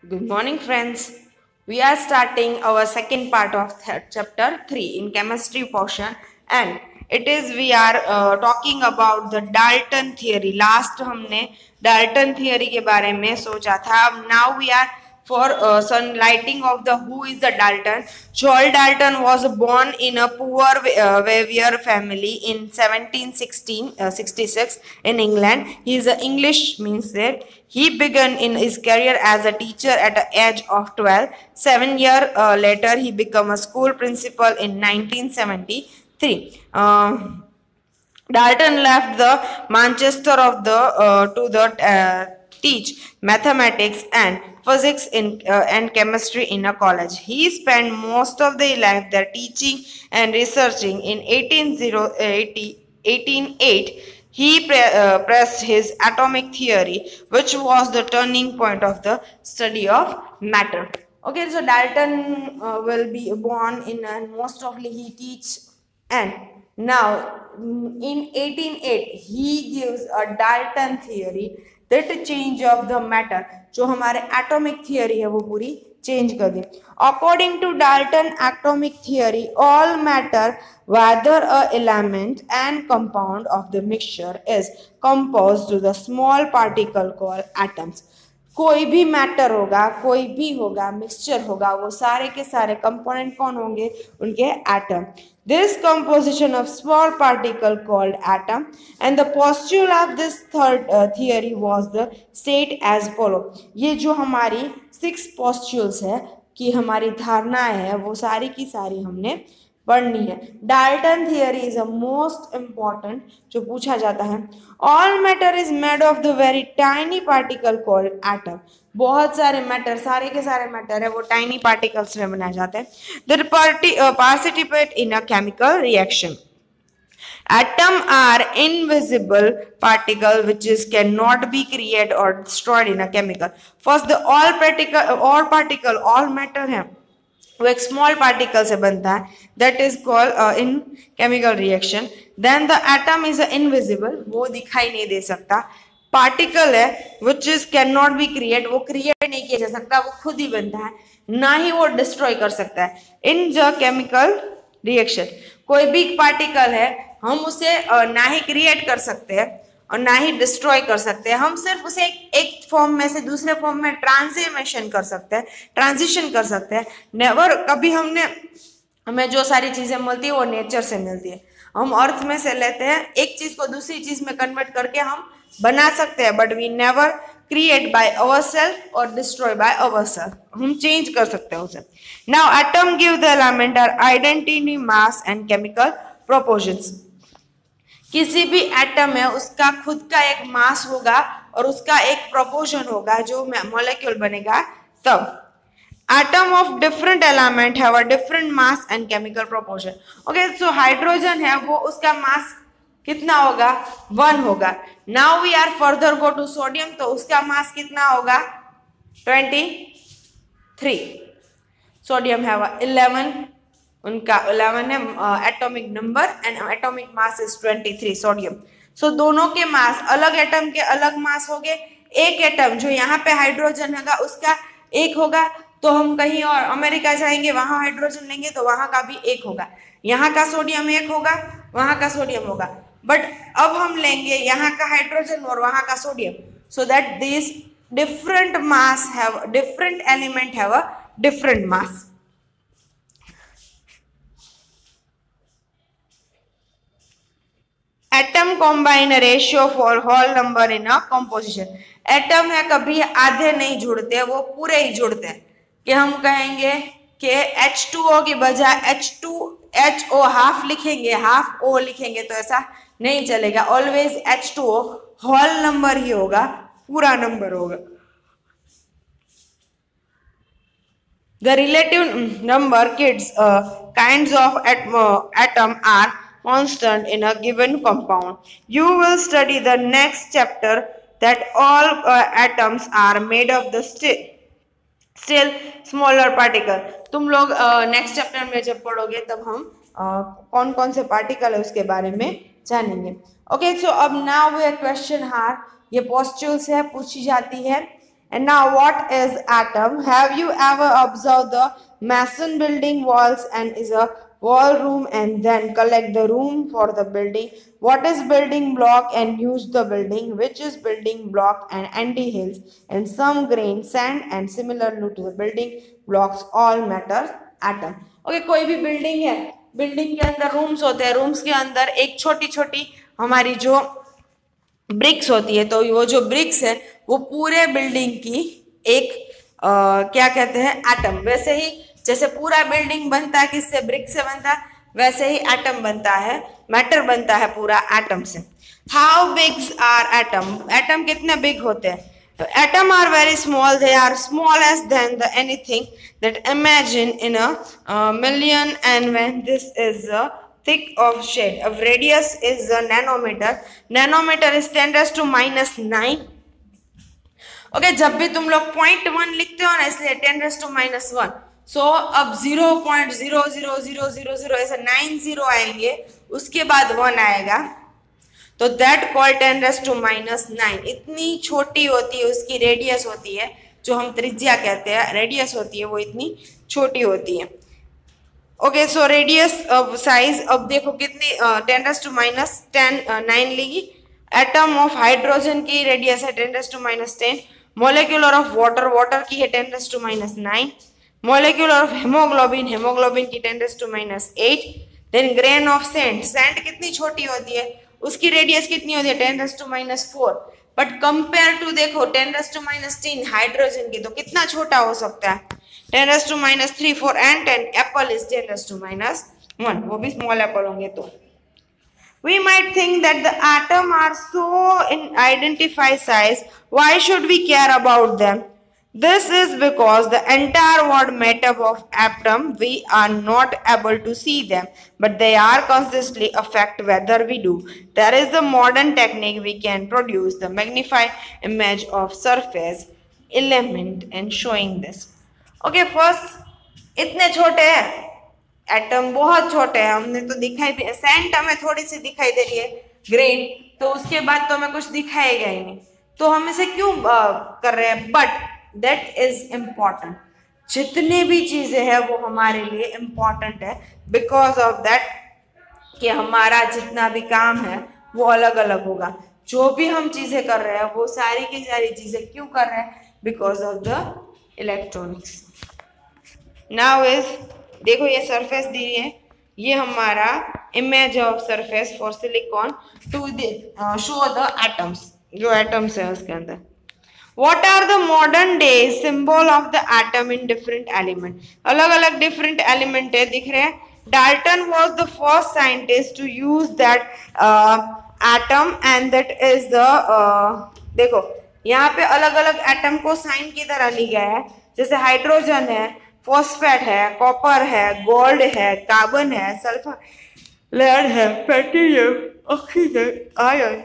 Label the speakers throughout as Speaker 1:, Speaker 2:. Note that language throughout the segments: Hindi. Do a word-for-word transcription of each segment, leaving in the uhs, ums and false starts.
Speaker 1: Good morning, friends. We are starting our second part of th- chapter three in chemistry portion, and it is we are uh, talking about the Dalton theory. Last हमने Dalton theory के बारे में सोचा था. अब now we are for uh, sunlighting of the who is the Dalton. Joel Dalton was born in a poor uh, Weaver family in seventeen sixty-six in England. He is an English means that he began in his career as a teacher at the age of twelve. Seven years uh, later, he became a school principal in nineteen seventy-three. Uh, Dalton left the Manchester of the uh, to the uh, teach mathematics and physics in uh, and chemistry in a college. He spent most of the life there teaching and researching. In eighteen eighty, eighteen oh eight, he pre- uh, pressed his atomic theory, which was the turning point of the study of matter. Okay, so Dalton uh, will be born in and most of he teach and now in eighteen oh eight he gives a Dalton theory that change of the matter जो हमारे atomic theory है वो पूरी change कर दी. According to Dalton atomic theory, all matter, whether a element and compound of the mixture, is composed to the small particle called atoms. कोई भी मैटर होगा, कोई भी होगा, मिक्सचर होगा, वो सारे के सारे कंपोनेंट कौन होंगे? उनके atom. This composition of small particle called atom, and the postulate of this third uh, theory was the state as follow. ये जो हमारी six postulates है कि हमारी धारणाएं है वो सारी की सारी हमने पढ़नी है. Dalton theory is a most important जो पूछा जाता है. All matter is made of the very tiny particle called atom. बहुत सारे मैटर, सारे के सारे मैटर है वो टाइनी पार्टिकल्स में बनाए जाते हैं. The participate in a chemical reaction. Atom are invisible particle which is cannot be created or destroyed in a chemical. First, the all particle, all particle, all matter है वो एक स्मॉल पार्टिकल से बनता है. That is called in chemical reaction. Then the atom is invisible, वो दिखाई नहीं दे सकता. पार्टिकल है which is can not be create, वो क्रिएट नहीं किया जा सकता, वो खुद ही बनता है, ना ही वो डिस्ट्रॉय कर सकता है. इन द केमिकल रिएक्शन कोई भी पार्टिकल है हम उसे uh, ना ही क्रिएट कर सकते हैं और ना ही डिस्ट्रॉय कर सकते हैं. हम सिर्फ उसे एक, एक फॉर्म में से दूसरे फॉर्म में ट्रांसफॉर्मेशन कर सकते हैं, ट्रांजिशन कर सकते हैं. नेवर कभी हमने हमें जो सारी चीजें मिलती है वो नेचर से मिलती है. हम अर्थ में से लेते हैं, एक चीज को दूसरी चीज में कन्वर्ट करके हम बना सकते हैं, but we never create by ourself और डिस्ट्रॉय बाय अवरसेल्फ. हम चेंज कर सकते हैं उसे. Now atom give the element are identity, mass and chemical proportions. किसी भी एटम है उसका खुद का एक मास होगा और उसका एक प्रोपोर्शन होगा जो मॉलिक्यूल बनेगा तब. Atom of different element have a different mass and chemical proportion. Okay, so hydrogen है वो उसका मास कितना होगा? वन होगा. Now we are further go to sodium, तो उसका मास कितना होगा? Twenty three. सोडियम है इलेवन, उनका इलेवन है atomic number and atomic mass is twenty three. Sodium. So दोनों के मास, अलग एटम के अलग मास हो गए. एक एटम जो यहाँ पे हाइड्रोजन होगा उसका एक होगा, तो हम कहीं और अमेरिका जाएंगे वहां हाइड्रोजन लेंगे तो वहां का भी एक होगा. यहाँ का सोडियम एक होगा, वहां का सोडियम होगा. बट अब हम लेंगे यहाँ का हाइड्रोजन और वहां का sodium, so that this different mass have different element have a different mass. Atom combine ratio for whole number in a composition. Atom है कभी आधे नहीं जुड़ते, वो पूरे ही जुड़ते हैं. कि हम कहेंगे कि एच टू ओ की बजाय H two H O half लिखेंगे, हाफ ओ लिखेंगे, तो ऐसा नहीं चलेगा. Always H two O whole number ही होगा, पूरा नंबर होगा. The relative number kids uh, kinds of atom, atom are constant in a given compound. You will study the next chapter that all uh, atoms are made of the still, still smaller particle. तुम लोग नेक्स्ट चैप्टर में जब पढ़ोगे तब हम uh, कौन कौन से पार्टिकल है उसके बारे में जानेंगे. ओके, सो अब नाउ वे क्वेश्चन हार, ये पोस्टुल्स है पूछी जाती है And now what is atom? Have you ever observed the mason building walls and is a wall room and then collect the room for the building? What is building block and use the building? Which is building block and anti-hills and some grain, sand and similar to the building blocks all matter atom. Okay, कोई भी building है, building के अंदर rooms होते हैं, rooms के अंदर एक छोटी छोटी हमारी जो ब्रिक्स होती है, तो वो जो ब्रिक्स है वो पूरे बिल्डिंग की एक आ, क्या कहते हैं एटम। वैसे ही जैसे पूरा बिल्डिंग बनता है किससे, ब्रिक से बनता है, वैसे ही एटम बनता है, मैटर बनता है पूरा एटम से। How big are atom? Atom कितने बिग होते हैं? Atom are very small, they are smallest then the anything that imagine in a million and when this is a thick of shade of radius is the nanometer. Nanometer is ten raised to minus nine. Okay, जब भी तुम लोग पॉइंट वन लिखते हो ना, इसलिए ten raise to minus one. So अब zero point zero zero zero zero zero ऐसे नाइन जीरो आएंगे, उसके बाद वन आएगा, तो that call ten raise to minus nine. इतनी छोटी होती है उसकी रेडियस होती है, जो हम त्रिज्या कहते हैं, रेडियस होती है वो इतनी छोटी होती है। ओके, सो रेडियस साइज अब देखो कितनी, ten raise to minus ten nine लेगी। एटम ऑफ हाइड्रोजन की रेडियस है ten raise to minus ten. Molecular of water, water की है ten raise to minus nine. Molecular of haemoglobin, haemoglobin की ten raise to minus eight. Then grain of sand, sand कितनी छोटी होती है, उसकी रेडियस कितनी होती है, ten raise to minus four. But compare to देखो ten raise to minus ten hydrogen की, तो कितना छोटा हो सकता है, ten raise to minus three, four and ten. Apple is ten raise to minus one, वो भी स्मॉल एप्पल होंगे। तो we might think that the atom are so in identify size, why should we care about them? This is because the entire word made up of atom, we are not able to see them, but they are constantly affect whether we do. There is the modern technique we can produce the magnified image of surface element and showing this. Okay, first इतने छोटे हैं एटम, बहुत छोटे हैं, हमने तो दिखाई दे, सेंट हमें थोड़ी सी दिखाई दे रही है ग्रेन, तो उसके बाद तो हमें कुछ दिखाएगा ही नहीं, तो हम इसे क्यों आ, कर रहे हैं? But that is important. जितनी भी चीजें हैं वो हमारे लिए इम्पॉर्टेंट है, बिकॉज ऑफ दैट कि हमारा जितना भी काम है वो अलग अलग होगा। जो भी हम चीजें कर रहे हैं वो सारी की सारी चीजें क्यों कर रहे हैं? Because of the electronics. Now is देखो ये सरफेस दी है, ये हमारा image of surface for silicon to show the atoms, जो एटम्स है उसके अंदर। What are the modern day symbol of the atom in different element? अलग अलग different element है, दिख रहे हैं। Dalton was the first scientist to use that uh, atom and that is the uh, देखो यहाँ पे अलग अलग एटम को साइन की तरह लिखा है, जैसे हाइड्रोजन है, फॉस्फेट है, कॉपर है, गोल्ड है, कार्बन है, सल्फर, लेड है, petroleum, oxygen, iron,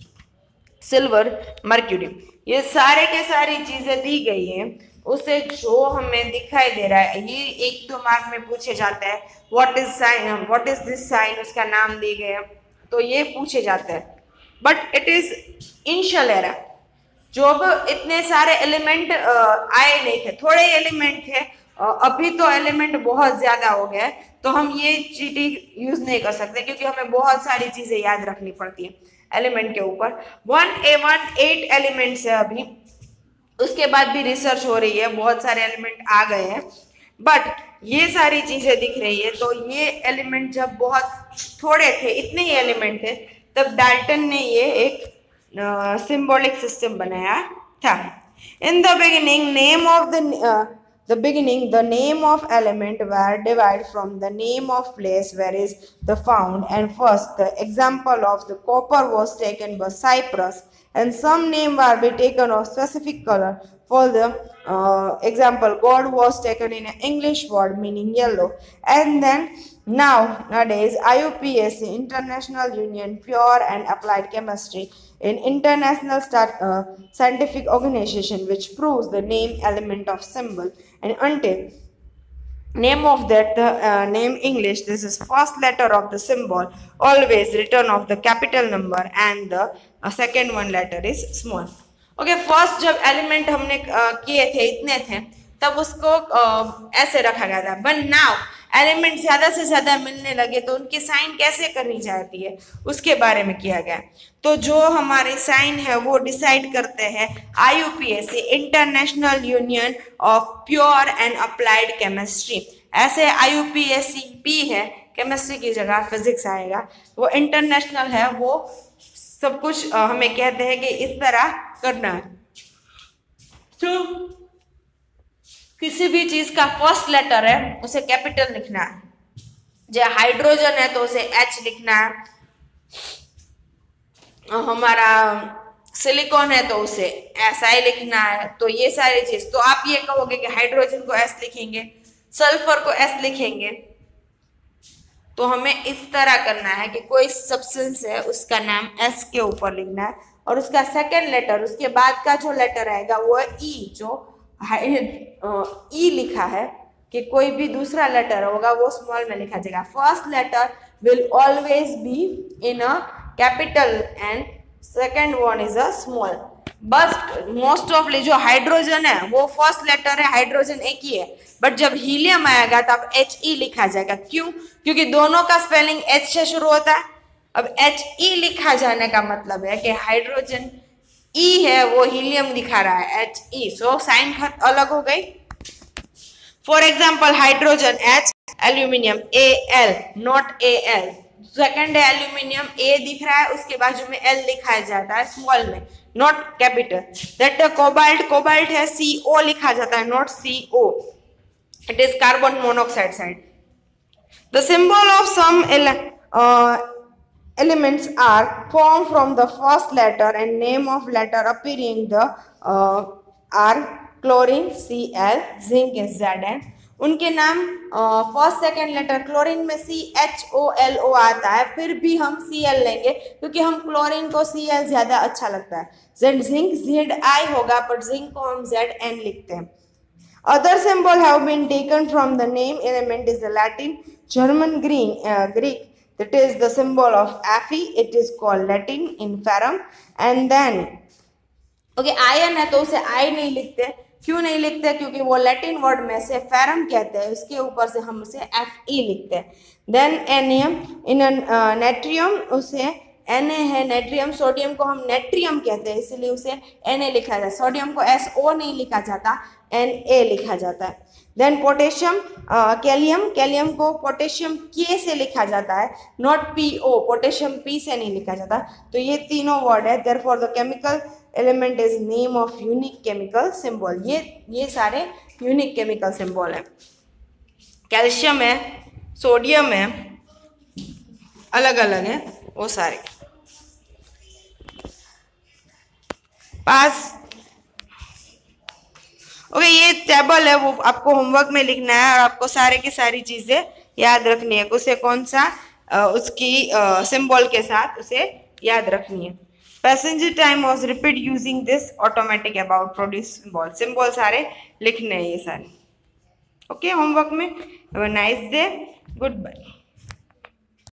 Speaker 1: silver, mercury, ये सारे के सारी चीजें दी गई हैं। उसे जो हमें दिखाई दे रहा है, ये एक दो मार्क में पूछे जाता है, what is sign, what is this sign, उसका नाम दिए गए, तो ये पूछे जाता है। But it is initial era, जब इतने सारे एलिमेंट आए नहीं थे, थोड़े एलिमेंट थे, अभी तो एलिमेंट बहुत ज्यादा हो गया है, तो हम ये चीटिंग यूज नहीं कर सकते क्योंकि हमें बहुत सारी चीजें याद रखनी पड़ती है एलिमेंट के ऊपर। One a one eight elements है अभी, उसके बाद भी रिसर्च हो रही है, बहुत सारे एलिमेंट आ गए हैं, बट ये सारी चीजें दिख रही है। तो ये एलिमेंट जब बहुत थोड़े थे, इतने ही एलिमेंट थे, तब डाल्टन ने ये एक सिंबॉलिक सिस्टम बनाया था। In the beginning name of the the beginning the name of element were derived from the name of place where is the found, and first the example of the copper was taken by Cyprus, and some name were be taken of specific color. For the uh, example, gold was taken in an English word meaning yellow, and then now nowadays I U P A C, International Union Pure and Applied Chemistry, an international start, uh, scientific organization which proves the name element of symbol, and until name of that the uh, name English, this is first letter of the symbol always written of the capital number and the uh, second one letter is small. Okay, first जब एलिमेंट हमने किए थे इतने थे तब उसको uh, ऐसे रखा गया था, बट नाउ एलिमेंट ज्यादा से ज्यादा मिलने लगे तो उनकी साइन कैसे करनी जाती है उसके बारे में किया गया। तो जो हमारे साइन है वो डिसाइड करते हैं I U P A C, international union of pure and applied chemistry. ऐसे I U P A C P है, केमिस्ट्री की जगह फिजिक्स आएगा, वो इंटरनेशनल है, वो सब कुछ हमें कहते हैं कि इस तरह करना है। तो किसी भी चीज का फर्स्ट लेटर है उसे कैपिटल लिखना है, जैसे हाइड्रोजन है तो उसे एच लिखना है, हमारा सिलिकॉन है तो उसे एस आई लिखना है। तो ये सारी चीज, तो आप ये कहोगे कि हाइड्रोजन को एस लिखेंगे, सल्फर को एस लिखेंगे, तो हमें इस तरह करना है कि कोई सब्सटेंस है उसका नाम एस के ऊपर लिखना है और उसका सेकेंड लेटर, उसके बाद का जो लेटर आएगा वो ई, जो ई लिखा है कि कोई भी दूसरा लेटर होगा वो स्मॉल में लिखा जाएगा। First letter will always be in a capital and second one is a small. बस मोस्ट ऑफली जो हाइड्रोजन है वो फर्स्ट लेटर है, हाइड्रोजन एक ही है, बट जब हीलियम आएगा तब एच ई लिखा जाएगा। क्यों? क्योंकि दोनों का स्पेलिंग एच से शुरू होता है। अब एच ई लिखा जाने का मतलब है कि हाइड्रोजन ई है वो हीलियम दिखा रहा है एच ई, सो साइन खत अलग हो गई। For example hydrogen H, aluminium A L, not A L. Second है एल्यूमिनियम, ए दिख रहा है, उसके बाजू में एल लिखा जाता है स्मॉल में, not capital. That cobalt, cobalt है सी ओ लिखा जाता है, not C O, it is carbon monoxide side. The symbol of some elements are formed from the first letter and name of letter appearing the uh, are chlorine C L, zinc is Z N। उनके नाम फर्स्ट सेकेंड लेटर, क्लोरीन में C H O L O आता है, फिर भी हम सी एल लेंगे क्योंकि हम क्लोरीन को सी एल ज्यादा अच्छा लगता है। जेड जिंक जेड आई होगा, पर जिंक को हम जेड एन लिखते हैं। Other symbol have been taken from the name element is the Latin, German, green, Greek, that is the symbol of Fe, it is called Latin in ferrum। and then okay, iron है तो उसे I नहीं लिखते। क्यों नहीं लिखते? क्योंकि वो लैटिन वर्ड में से फेरम कहते हैं, उसके ऊपर से हम उसे Fe लिखते हैं। देन एनियम इन नेट्रियम, उसे Na है नेट्रियम, सोडियम को हम नेट्रियम कहते हैं इसलिए उसे Na लिखा जाता है। सोडियम को एस ओ नहीं लिखा जाता, Na लिखा जाता है। देन पोटेशियम, कैलियम, कैलियम को पोटेशियम के से लिखा जाता है, not P O, potassium P से नहीं लिखा जाता। तो ये तीनों वर्ड है। Therefore the chemical element is name of unique chemical symbol. ये ये सारे यूनिक केमिकल सिंबल है। कैल्शियम है, सोडियम है, अलग अलग है वो सारे। पास ओके okay, ये टेबल है वो आपको होमवर्क में लिखना है और आपको सारे की सारी चीजें याद रखनी है। उसे कौन सा आ, उसकी सिंबल के साथ उसे याद रखनी है। Passenger time was repeat using this automatic about produce symbol, symbol सारे लिखने हैं ये सारे। ओके, होमवर्क में। Have a nice day, good bye.